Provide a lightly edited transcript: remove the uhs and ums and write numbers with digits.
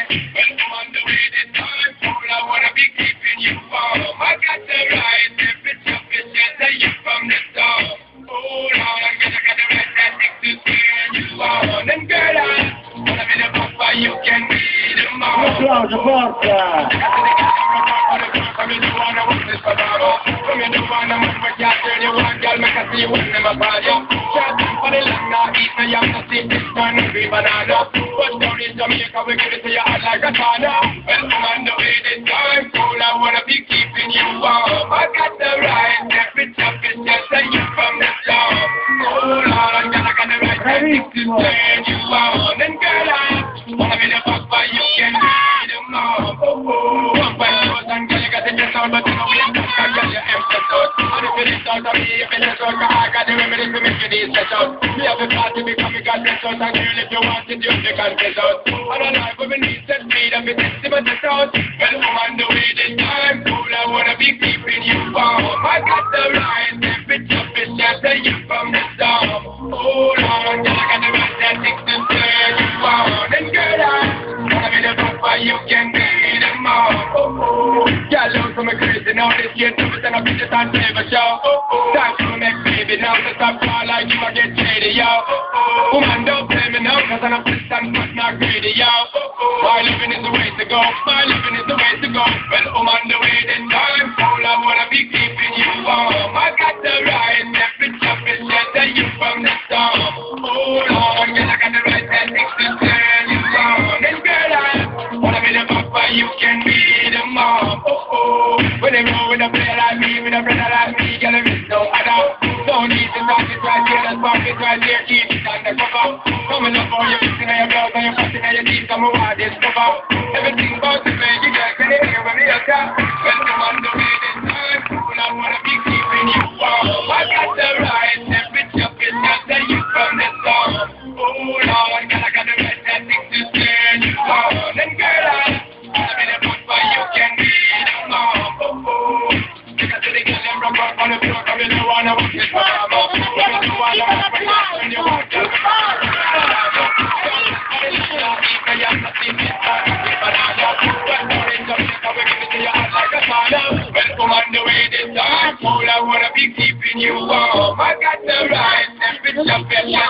Well, I'm on the way this time. Fool, I wanna be keeping you warm. I got the right temperature to shelter you from the storm. Hold on, girl, I got the right tactics to turn you on. And girl, I wanna be the papa, you can be the mom. Applauso, forza! Come you wanna watch this for drama. Come you wanna move with your turn you want, girl, make I see you when them apart, yo. Shut up for the long, now eat my yam, no see this turn every banana. But down in Jamaica, we give it to you hot like a sauna. Well, I'm on the way this time, cool, I wanna be keeping you warm. I got the right temperature to shelter you from the storm. Hold on, girl, I got the right tactics to turn you on. And girl, I wanna be the papa, you can be the mom. Pump and toes, and girl, you got the dress on, but you know we ain't got girl, you empty toes. And if it is out of me, if it is out, I got the remedies to make you these set out. We have a party because we got this out, and girl, if you want it, you can get out. And a life with me needs set speed, and we testing my set out. Well, I'm on the way this time, cool, I wanna be keeping you warm. I got the right temperature to shelter you from the storm. Hold on, girl, I got the right tactics to turn you on. And girl, I wanna be the papa, you can be the mom. Girl, look for me crazy now, this year, to and I'm just on flavor show. Time to make baby now, to stop call like you, I get shady, yo. Woman, don't play me now, cause I'm a and but not greedy, yo. My living is the way to go, my living is the way to go. Well, I'm on the way this time, cool, I wanna be keeping you warm. I got the right temperature to shelter you from the storm. Hold on, girl, I got the right tactics to turn you on. And girl, I wanna be the papa, you can be the mom. When they roll with a player like me, with a brother like me, girl, there is no other. Don't need to talk it right here, that's why it's right here, keep it on the cover. Coming up on your fixing on your blouse, on your passing on your teeth, come over this cover. Everything about the way you get, can you hear when they attack? Welcome on the way this time, cool, I wanna be keeping you warm. I got the right temperature, to shelter you from the storm. Hold on, girl, I got the right tactics to turn you on. And girl, I wanna be the papa, you can be the mom. Because the girl them rock up on the floor, come you don't wanna watch this drama. Come you don't wanna watch when you want to. Welcome on the way this time, cool, I wanna be keeping you warm. I got the right temperature,